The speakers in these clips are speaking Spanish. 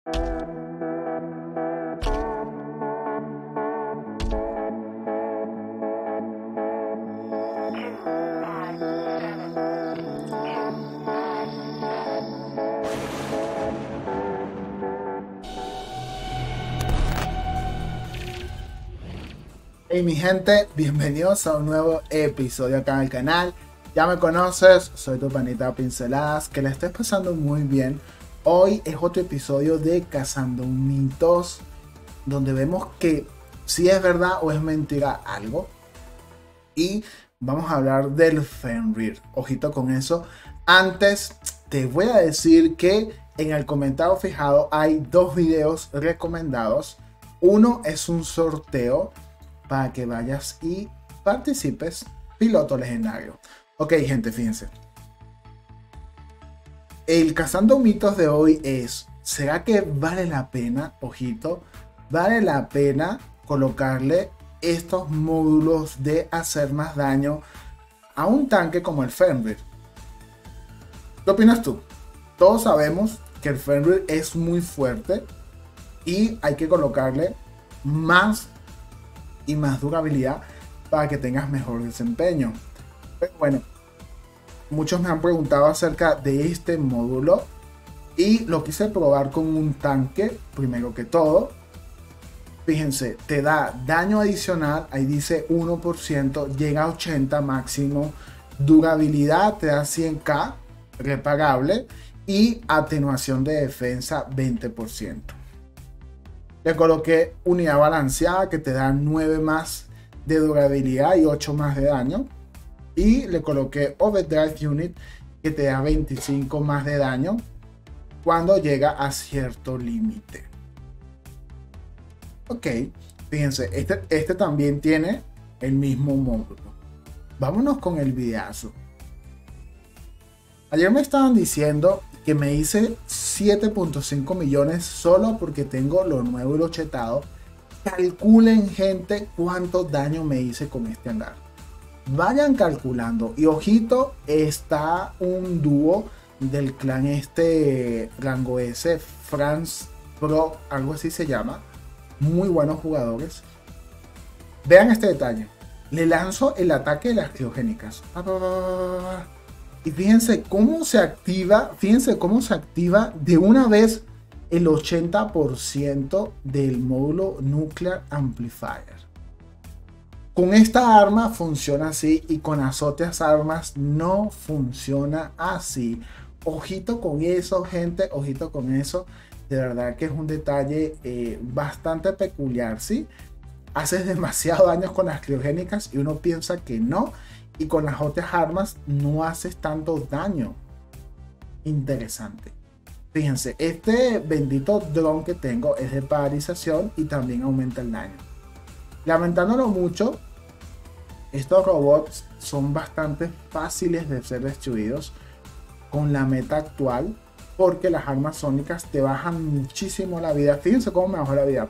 Hey mi gente, bienvenidos a un nuevo episodio acá en el canal. Ya me conoces, soy tu panita Pinceladas, que la estés pasando muy bien. Hoy es otro episodio de Cazando Mitos, donde vemos que si es verdad o es mentira algo. Y vamos a hablar del Fenrir, ojito con eso. Antes te voy a decir que en el comentario fijado hay dos videos recomendados. Uno es un sorteo para que vayas y participes, piloto legendario. Ok gente, fíjense, el Cazando Mitos de hoy es: ¿será que vale la pena, ojito, vale la pena colocarle estos módulos de hacer más daño a un tanque como el Fenrir? ¿Qué opinas tú? Todos sabemos que el Fenrir es muy fuerte y hay que colocarle más y más durabilidad para que tengas mejor desempeño. Pero bueno, muchos me han preguntado acerca de este módulo y lo quise probar con un tanque. Primero que todo, fíjense, te da daño adicional, ahí dice 1%, llega a 80 máximo, durabilidad te da 100k repagable y atenuación de defensa 20%. Le coloqué unidad balanceada que te da 9 más de durabilidad y 8 más de daño. Y le coloqué Overdrive Unit que te da 25 más de daño cuando llega a cierto límite. Ok, fíjense, este también tiene el mismo módulo. Vámonos con el videazo. Ayer me estaban diciendo que me hice 7.5 millones solo porque tengo lo nuevo y lo chetado. Calculen gente cuánto daño me hice con este hangar. Vayan calculando. Y ojito, está un dúo del clan rango S, France Pro, algo así se llama. Muy buenos jugadores. Vean este detalle. Le lanzo el ataque de las criogénicas. Y fíjense cómo se activa, de una vez el 80% del módulo Nuclear Amplifier. Con esta arma funciona así y con las otras armas no funciona así. Ojito con eso, gente, ojito con eso. De verdad que es un detalle bastante peculiar, ¿sí? Haces demasiado daño con las criogénicas y uno piensa que no. Y con las otras armas no haces tanto daño. Interesante. Fíjense, este bendito dron que tengo es de paralización y también aumenta el daño. Lamentándolo mucho, estos robots son bastante fáciles de ser destruidos con la meta actual, porque las armas sónicas te bajan muchísimo la vida. Fíjense cómo me bajó la vida.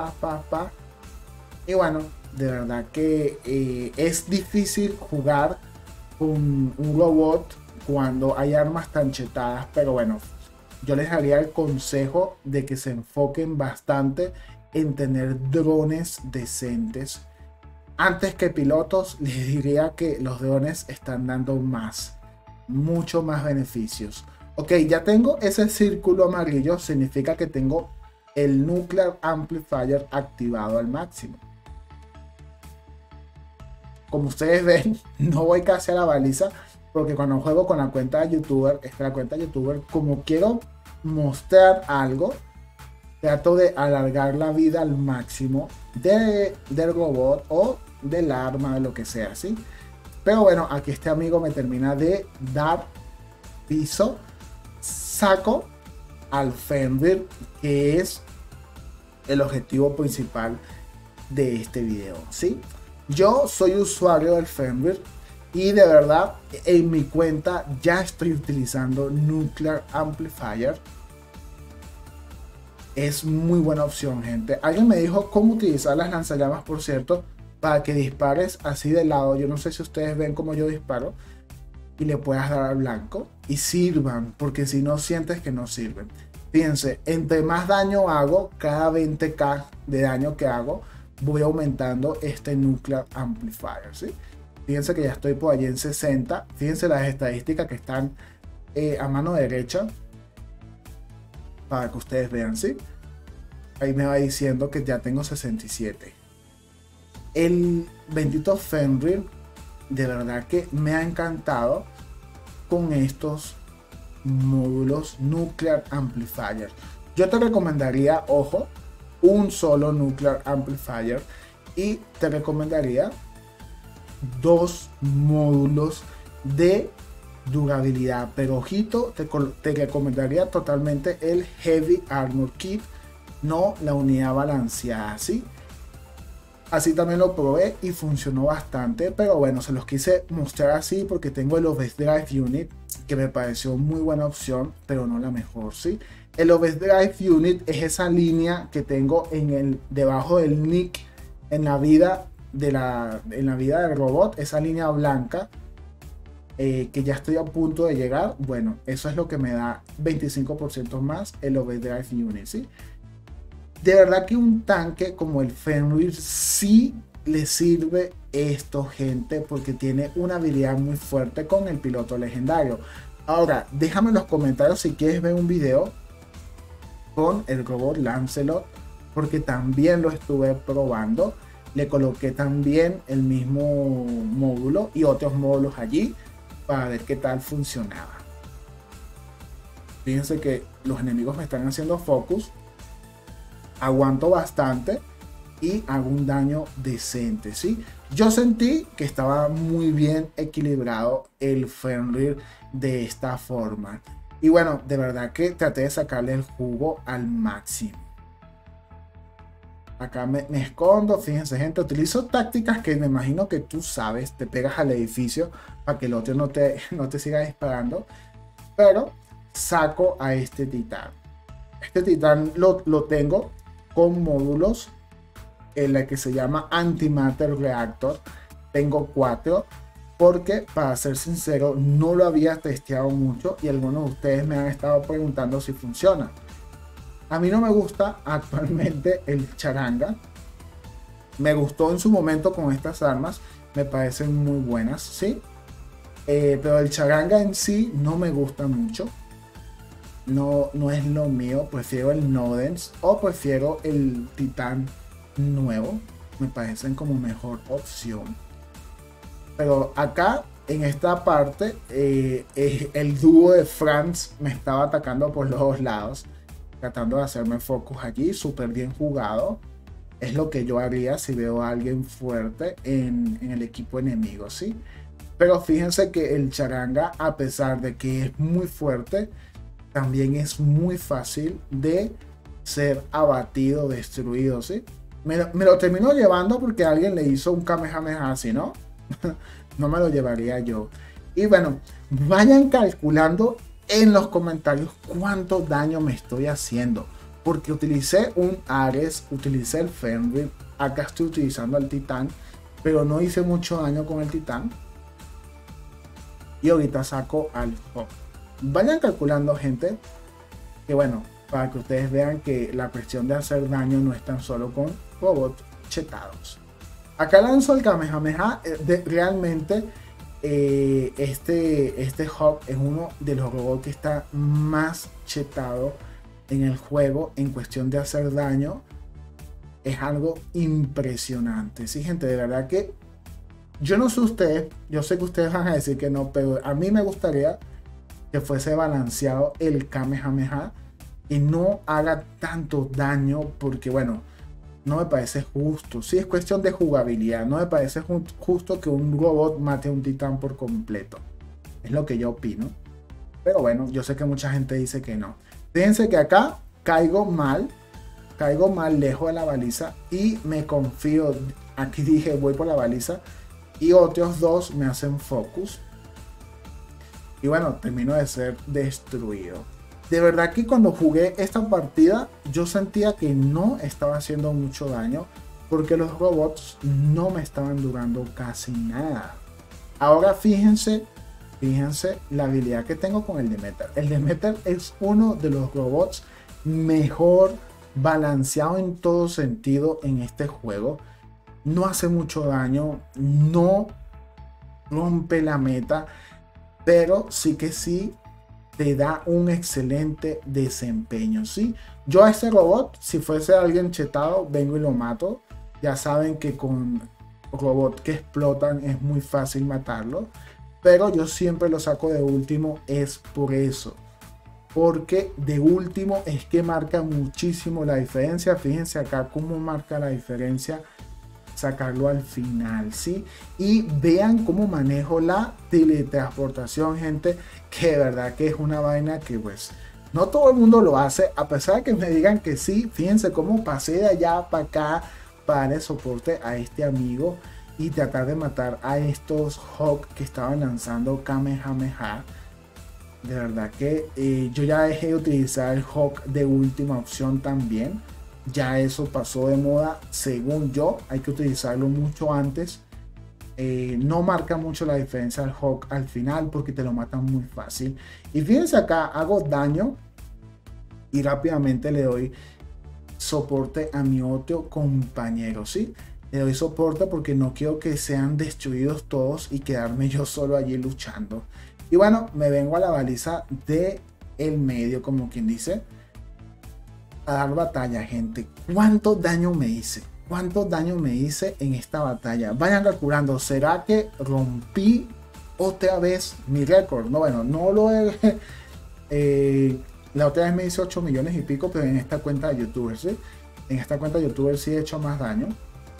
Y bueno, de verdad que es difícil jugar con un robot cuando hay armas tan chetadas, pero bueno, yo les daría el consejo de que se enfoquen bastante en tener drones decentes. Antes que pilotos, les diría que los drones están dando mucho más beneficios. Ok, ya tengo ese círculo amarillo, significa que tengo el Nuclear Amplifier activado al máximo. Como ustedes ven, no voy casi a la baliza, porque cuando juego con la cuenta de youtuber, como quiero mostrar algo, trato de alargar la vida al máximo del robot o del arma, de lo que sea, ¿sí? Pero bueno, aquí este amigo me termina de dar piso. Saco al Fenrir, que es el objetivo principal de este video, ¿sí? Yo soy usuario del Fenrir y de verdad en mi cuenta ya estoy utilizando Nuclear Amplifier. Es muy buena opción, gente. Alguien me dijo cómo utilizar las lanzallamas, por cierto, para que dispares así de lado. Yo no sé si ustedes ven cómo yo disparo y le puedas dar al blanco y sirvan, porque si no sientes que no sirven. Fíjense, entre más daño hago, cada 20k de daño que hago, voy aumentando este Nuclear Amplifier, ¿sí? Fíjense que ya estoy por allí en 60. Fíjense las estadísticas que están a mano derecha, para que ustedes vean, ¿sí? Ahí me va diciendo que ya tengo 67. El bendito Fenrir, de verdad que me ha encantado con estos módulos Nuclear Amplifier. Yo te recomendaría, ojo, un solo Nuclear Amplifier, y te recomendaría 2 módulos de durabilidad, pero ojito, te recomendaría totalmente el Heavy Armor Kit, no la unidad balanceada, ¿sí? Así también lo probé y funcionó bastante, pero bueno, se los quise mostrar así porque tengo el Overdrive Unit, que me pareció muy buena opción, pero no la mejor, ¿sí? El Overdrive Unit es esa línea que tengo debajo del nick en la vida del robot, esa línea blanca, que ya estoy a punto de llegar. Bueno, eso es lo que me da 25% más el Overdrive Unit, ¿sí? De verdad que un tanque como el Fenrir sí le sirve esto, gente, porque tiene una habilidad muy fuerte con el piloto legendario. Ahora, déjame en los comentarios si quieres ver un video con el robot Lancelot, porque también lo estuve probando. Le coloqué también el mismo módulo y otros módulos allí para ver qué tal funcionaba. Fíjense que los enemigos me están haciendo focus. Aguanto bastante y hago un daño decente, ¿sí? Yo sentí que estaba muy bien equilibrado el Fenrir de esta forma. Y bueno, de verdad que traté de sacarle el jugo al máximo. Acá me escondo, fíjense, gente, utilizo tácticas que me imagino que tú sabes. Te pegas al edificio para que el otro no te siga disparando. Pero saco a este titán. Este titán lo tengo con módulos en la que se llama Antimatter Reactor. Tengo 4 porque, para ser sincero, no lo había testeado mucho y algunos de ustedes me han estado preguntando si funciona. A mí no me gusta actualmente el charanga. Me gustó en su momento con estas armas, me parecen muy buenas, ¿sí? Pero el charanga en sí no me gusta mucho. No es lo mío, prefiero el Nodens o prefiero el Titán nuevo, me parecen como mejor opción. Pero acá en esta parte el dúo de Franz me estaba atacando por los dos lados, tratando de hacerme focus allí, súper bien jugado. Es lo que yo haría si veo a alguien fuerte en el equipo enemigo, ¿sí? Pero fíjense que el charanga, a pesar de que es muy fuerte, también es muy fácil de ser abatido, destruido, ¿sí? Me lo termino llevando porque alguien le hizo un Kamehameha así, ¿no? No me lo llevaría yo. Y bueno, vayan calculando en los comentarios cuánto daño me estoy haciendo. Porque utilicé un Ares, utilicé el Fenrir, acá estoy utilizando al Titán, pero no hice mucho daño con el Titán. Y ahorita saco al Hawk. Vayan calculando, gente, que bueno, para que ustedes vean que la cuestión de hacer daño no es tan solo con robots chetados. Acá lanzo el Kamehameha. Realmente este Hawk es uno de los robots que está más chetado en el juego en cuestión de hacer daño. Es algo impresionante, sí, gente, de verdad que yo no sé ustedes, yo sé que ustedes van a decir que no, pero a mí me gustaría que fuese balanceado el Kamehameha y no haga tanto daño, porque bueno, no me parece justo. Sí, es cuestión de jugabilidad, no me parece justo que un robot mate a un titán por completo. Es lo que yo opino. Pero bueno, yo sé que mucha gente dice que no. Fíjense que acá caigo mal lejos de la baliza y me confío. Aquí dije voy por la baliza y otros dos me hacen focus. Y bueno, termino de ser destruido. De verdad que cuando jugué esta partida yo sentía que no estaba haciendo mucho daño porque los robots no me estaban durando casi nada. Ahora fíjense la habilidad que tengo con el Demeter. El Demeter es uno de los robots mejor balanceado en todo sentido en este juego. No hace mucho daño, no rompe la meta, pero sí que sí te da un excelente desempeño, ¿sí? Yo a este robot, si fuese alguien chetado, vengo y lo mato. Ya saben que con robots que explotan es muy fácil matarlo, pero yo siempre lo saco de último, es por eso. Porque de último es que marca muchísimo la diferencia. Fíjense acá cómo marca la diferencia sacarlo al final, ¿sí? Y vean cómo manejo la teletransportación, gente, que de verdad que es una vaina que pues no todo el mundo lo hace, a pesar de que me digan que sí. Fíjense cómo pasé de allá para acá para darle soporte a este amigo y tratar de matar a estos Hawk que estaban lanzando Kamehameha. De verdad que yo ya dejé de utilizar el Hawk de última opción también. Ya eso pasó de moda, según yo. Hay que utilizarlo mucho antes. No marca mucho la diferencia el Hawk al final porque te lo matan muy fácil. Y fíjense acá, hago daño y rápidamente le doy soporte a mi otro compañero, ¿sí? Le doy soporte porque no quiero que sean destruidos todos y quedarme yo solo allí luchando. Y bueno, me vengo a la baliza de el medio, como quien dice, a dar batalla, gente. ¿Cuánto daño me hice? ¿Cuánto daño me hice en esta batalla? Vayan calculando. ¿Será que rompí otra vez mi récord? No, bueno, no lo he... la otra vez me hice 8 millones y pico, pero en esta cuenta de youtuber, ¿sí? En esta cuenta de youtuber sí he hecho más daño.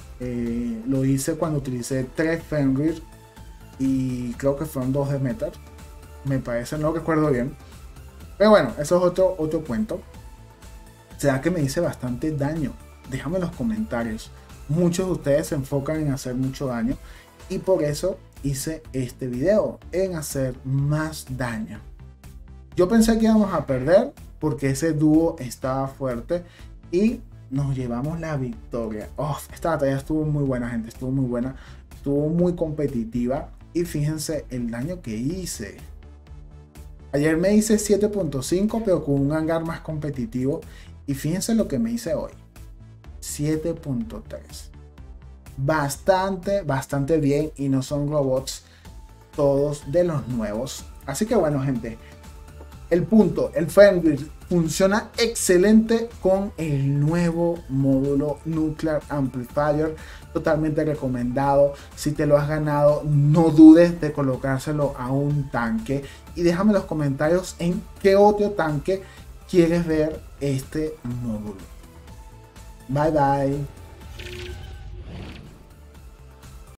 Lo hice cuando utilicé 3 Fenrir y creo que fueron 2 de Metal. Me parece, no recuerdo bien. Pero bueno, eso es otro cuento. ¿Será que me hice bastante daño? Déjame en los comentarios. Muchos de ustedes se enfocan en hacer mucho daño y por eso hice este video, en hacer más daño. Yo pensé que íbamos a perder porque ese dúo estaba fuerte y nos llevamos la victoria. Oh, esta batalla estuvo muy buena, gente. Estuvo muy buena. Estuvo muy competitiva. Y fíjense el daño que hice. Ayer me hice 7.5, pero con un hangar más competitivo. Y fíjense lo que me hice hoy. 7.3. Bastante bien. Y no son robots todos de los nuevos. Así que bueno, gente. El Fenrir funciona excelente con el nuevo módulo Nuclear Amplifier. Totalmente recomendado. Si te lo has ganado, no dudes de colocárselo a un tanque. Y déjame en los comentarios en qué otro tanque quieres ver este módulo. Bye bye.